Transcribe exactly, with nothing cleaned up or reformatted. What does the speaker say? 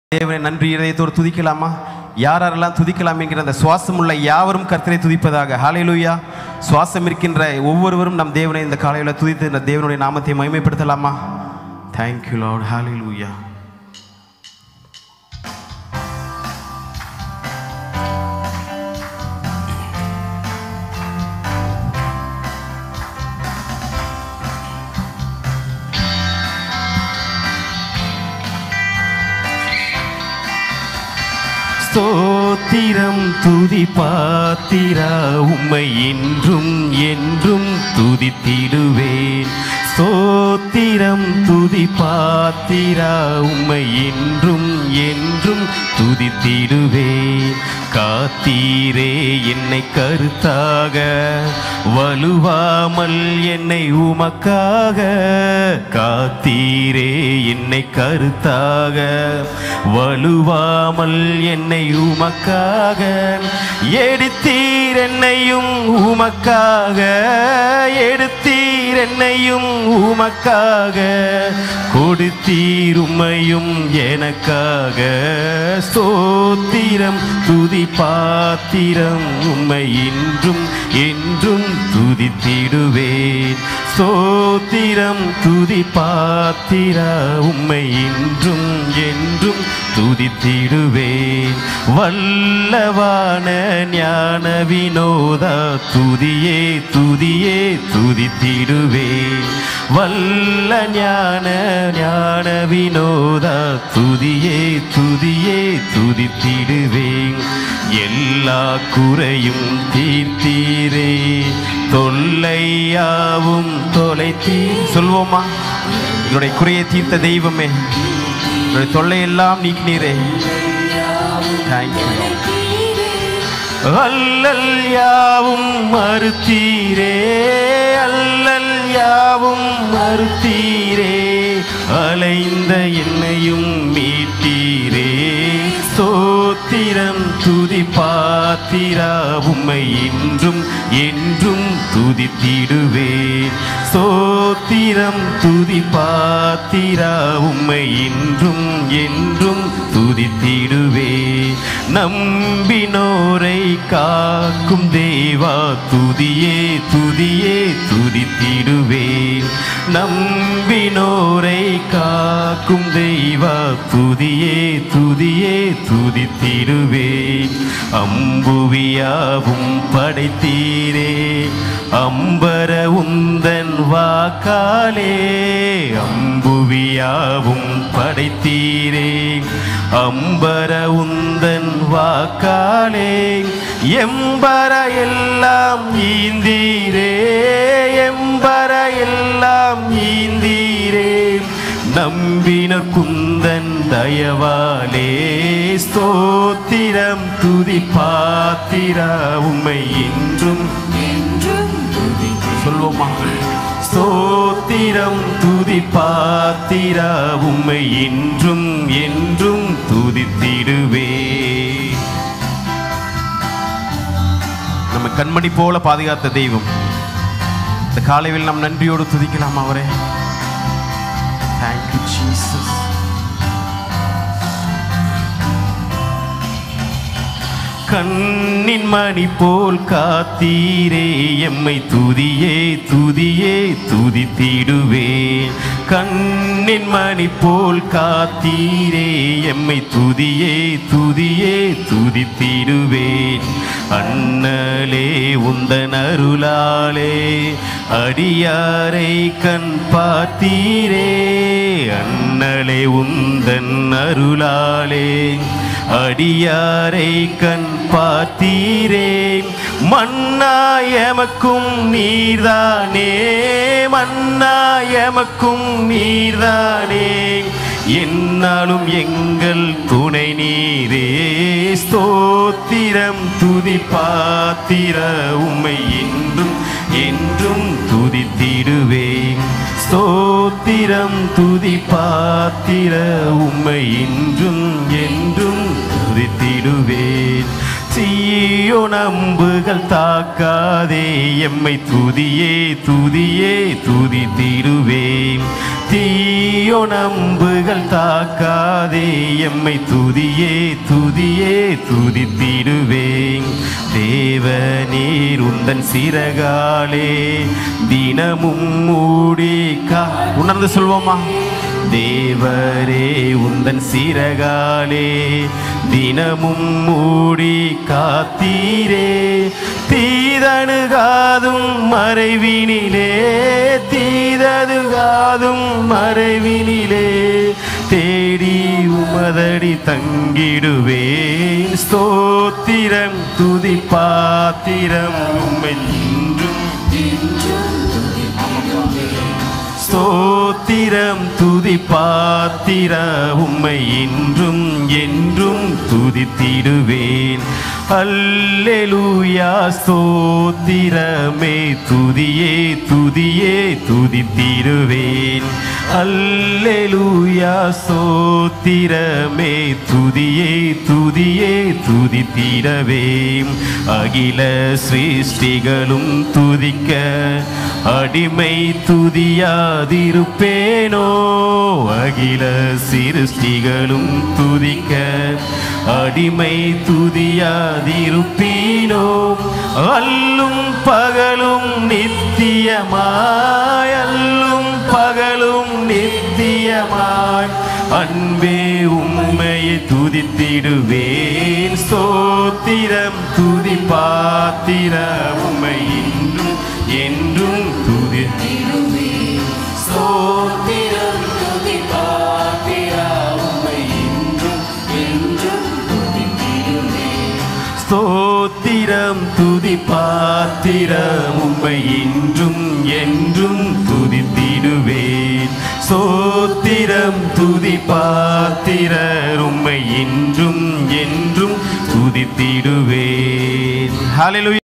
தேவனை நன்றி இதயத்தோடு துதிக்கலாமா? யார் யாரெல்லாம் துதிக்கலாம் என்கிற அந்த சுவாசம் உள்ள யாவரும் கர்த்தரை துதிப்பதாக. ஹல்லேலூயா. சுவாசம் இருக்கின்ற ஒவ்வொருவரும் நம் தேவனை இந்த காலையில் துதித்து இந்த தேவனுடைய நாமத்தை மகிமைப்படுத்தலாமா? Thank you Lord. ஹல்லேலூயா. ஸ்தோத்திரம் துதி பாத்திரா உம்மை என்றும் என்றும் துதித்திடுவேன். ஸ்தோத்திரம் துதி பாத்திரா உம்மை என்றும் என்றும் துதித்திடுவேன். காத்தீரே என்னை கருத்தாக, வலுவாமல் என்னை உமக்காக. காத்தீரே என்னை கருத்தாக, வலுவாமல் என்னை உமக்காக. எடுத்தீர் என்னையும் உமக்காக, எடுத்தீர் என்னையும் உமக்காக. கொடுத்தீர் உம்மையும் எனக்காக. ஸ்தோத்திரம் துதி பாத்திரம் உம்மை என்றும் என்றும் துதித்திடுவேன். ஸ்தோத்திரம் துதி பாத்திரா உம்மை என்றும் என்றும் துதித்திடுவேன். வல்லவான ஞான வினோதா துதியே துதியே துதித்திடுவேன். வல்ல ஞான ஞான வினோதா துதியே துதியே துதித்திடுவேன். எல்லா குறையும் தீர்த்தீரே, தொல்லையாவும் தொலைத்தீ. சொல்வோமா? என்னுடைய குறையை தீர்த்த தெய்வமே, என்னுடைய தொல்லையெல்லாம் நீக்கினீரே. தேங்க்யூ. அல்லல் யாவும் மறுத்தீரே, அல்லல் யாவும் மறுத்தீரே. அலைந்த என்னையும் மீட்டீரே. ஸ்தோத்திரம் துதி பாத்திரா உம்மை என்றும் என்றும் துதித்திடுவேன். ஸ்தோத்திரம் துதி பாத்திரா உம்மை என்றும் என்றும் துதித்திடுவேன். நம்பினோரை காக்கும் தேவா துதியே துதியே துதித்திடுவேன். நம்பினோரை காக்கும் தெய்வா துதியே துதியே துதித்திடுவேன். அம்புவியாவும் படைத்தீரே, அம்பர உந்தன் வாக்காலே. அம்புவியாவும் படைத்தீரே, அம்பர உந்தன் வாக்காலே. எம்பர எல்லாம் ஈந்தீரே, எம்பர எல்லாம் ஈந்தீரே. நம்பின குந்தன் தயவாலே. ஸ்தோத்திரம் துதி பாத்திரா உம்மை என்றும் என்றும் துதி. சொல்வோமா? ஸ்தோத்திரம் துதி பாத்திரா உம்மை என்றும் என்றும் துதித்திடுவே. நம்ம கண்மணி போல பாதுகாத்த தெய்வம். இந்த காலையில் நாம் நன்றியோடு துதிக்கலாம் அவரே. Thank you, Jesus. கண்ணின் மணி போல் காத்தீரே எம்மை துதியே துதியே துதித்திடுவேன். கண்ணின் மணி போல் காத்தீரே எம்மை துதியே துதியே துதித்திடுவேன். அண்ணலே உந்தன் அருளாலே அடியாரை கண் பார்த்தீரே. அண்ணலே உந்தன் அருளாலே அடியாரை கண் பார்த்தீரே. மன்னாயமக்கும் நீர்தானே, மன்னாயமக்கும் நீர்தானே. என்னாலும் எங்கள் துணை நீரே. ஸ்தோத்திரம் துதி பாத்திரா உம்மை என்றும் என்றும் துதித்திடுவேன். ஸ்தோத்திரம் துதி பாத்திரா உம்மை என்றும் என்றும் துதித்திடுவேன். சீயோ நம்புகள் தாக்காதே எம்மை துதியே துதியே துதித்திடுவேன். தீயோ நம்புகள் தாக்காதே எம்மை துதியே துதியே துதித்திடுவேன். தேவநீர் உந்தன் சிறகாலே தினமும் மூடி கா உணர்ந்து சொல்வோமா? தேவரே உந்தன் சிறகாலே தினமும் மூடி காத்தீரே. தீதணுகாதும் மறைவினிலே தீதணுகாதும் மறைவினிலே தேடி உமதடி தங்கிடுவேன். ஸ்தோத்திரம் துதி பாத்திரம் உம்மை இன்றும் ஸ்தோத்திரம் துதி பாத்திர உம்மை இன்றும் என்றும் துதித்திடுவேன். அல்லேலூயா ஸ்தோத்திரமே துதியே துதியே துதித்திடுவேன். அல்லேலூயா ஸ்தோத்திரமே துதியே துதியே துதித்திடவே. அகில சிருஷ்டிகளும் துதிக்க அடிமை துதியாதிருப்பேனோ. அகில சிருஷ்டிகளும் துதிக்க அடிமை துதியாதிருப்பீனோ. அல்லும் பகலும் நித்தியமாய் அல்லும் பகலும் நித்தியமாய் அன்பே உம்மையை துதித்திடுவேன். ஸ்தோத்திரம் துதி பாத்திர உம்மை இன்றும் என்றும் துதித்திடுவேன். ஸ்தோத்திரம் துதி பாத்திர உம்மை இன்றும் என்றும் துதித்திடுவேன். ஸ்தோத்திரம் துதி பாத்திர உம்மை இன்றும் என்றும் துதித்திடுவேன். ஸ்தோத்திரம் துதி பாத்திர உம்மை இன்றும் என்றும் துதித்திடுவேன். ஹல்லேலூயா.